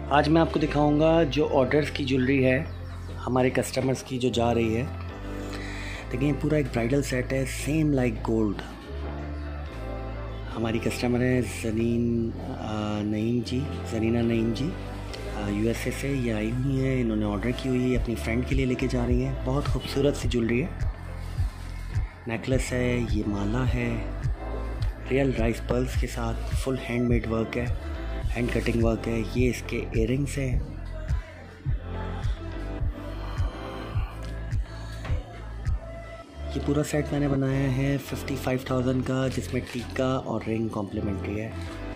आज मैं आपको दिखाऊंगा जो ऑर्डर्स की ज्वेलरी है हमारे कस्टमर्स की जो जा रही है। देखिए पूरा एक ब्राइडल सेट है, सेम लाइक गोल्ड। हमारी कस्टमर है ज़रीना नईम जी, यूएसए से ये आई हुई हैं। इन्होंने ऑर्डर की हुई है, अपनी फ्रेंड के लिए लेके जा रही हैं। बहुत खूबसूरत सी ज्वेलरी है, नेकलेस है, ये माला है, रियल राइस पर्ल्स के साथ, फुल हैंडमेड वर्क है, हैंड कटिंग वर्क है। ये इसके इयररिंग्स हैं। ये पूरा सेट मैंने बनाया है 55,000 का, जिसमें टीका और रिंग कॉम्प्लीमेंट्री है।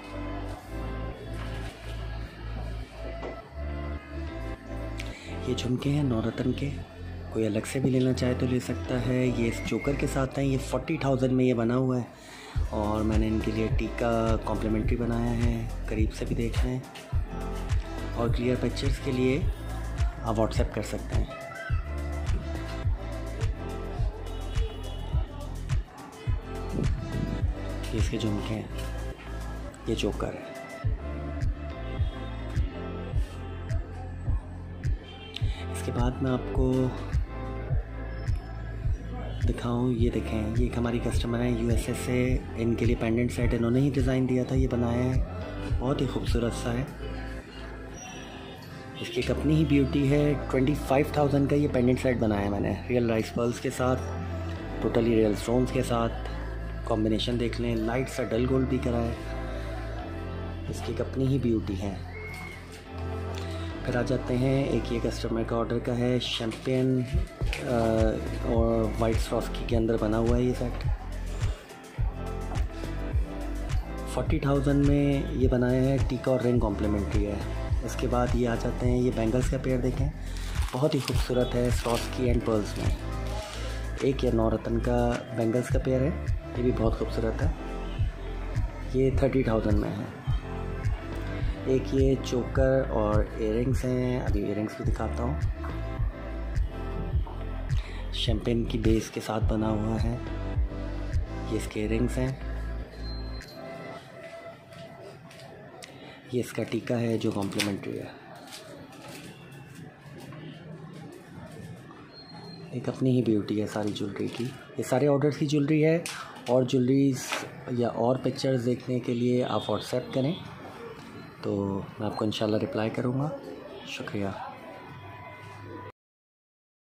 ये झुमके हैं नौरतन के, कोई अलग से भी लेना चाहे तो ले सकता है। ये इस चोकर के साथ हैं। ये 40,000 में ये बना हुआ है और मैंने इनके लिए टीका कॉम्प्लीमेंट्री बनाया है। करीब से भी देख लें और क्लियर पिक्चर्स के लिए आप व्हाट्सएप कर सकते हैं। ये इसके झुमके हैं, ये चोकर है। इसके बाद मैं आपको दिखाऊं, ये देखें, ये एक हमारी कस्टमर है यूएसए से। इनके लिए पेंडेंट सेट इन्होंने ही डिज़ाइन दिया था, ये बनाया है, बहुत ही खूबसूरत सा है। इसकी एक अपनी ही ब्यूटी है। 25,000 का ये पेंडेंट सेट बनाया है मैंने, रियल राइस पर्ल्स के साथ, टोटली रियल स्टोन्स के साथ। कॉम्बिनेशन देख लें, लाइट सा डल गोल्ड भी करा है। इसकी एक अपनी ही ब्यूटी है। फिर आ जाते हैं, एक ये कस्टमर का ऑर्डर का है, शैम्पेन और वाइट स्वास्की के अंदर बना हुआ है ये सेट। 40,000 में ये बनाया है, टीका और रिंग कॉम्प्लीमेंट्री है। इसके बाद ये आ जाते हैं, ये बैंगल्स का पेयर देखें, बहुत ही खूबसूरत है, स्वास्की एंड पर्ल्स में। एक ये नौरतन का बैंगल्स का पेयर है, ये भी बहुत खूबसूरत है। ये 30,000 में है। एक ये चोकर और इयररिंग्स हैं, अभी इयररिंग्स भी दिखाता हूँ। शैम्पेन की बेस के साथ बना हुआ है, ये इसके इयररिंग्स हैं। ये इसका टीका है जो कॉम्प्लीमेंट्री है। एक अपनी ही ब्यूटी है सारी ज्वेलरी की। ये सारे ऑर्डर्स की ज्वेलरी है। और ज्वेलरीज या और पिक्चर्स देखने के लिए आप व्हाट्सएप करें तो मैं आपको इंशाल्लाह रिप्लाई करूँगा। शुक्रिया।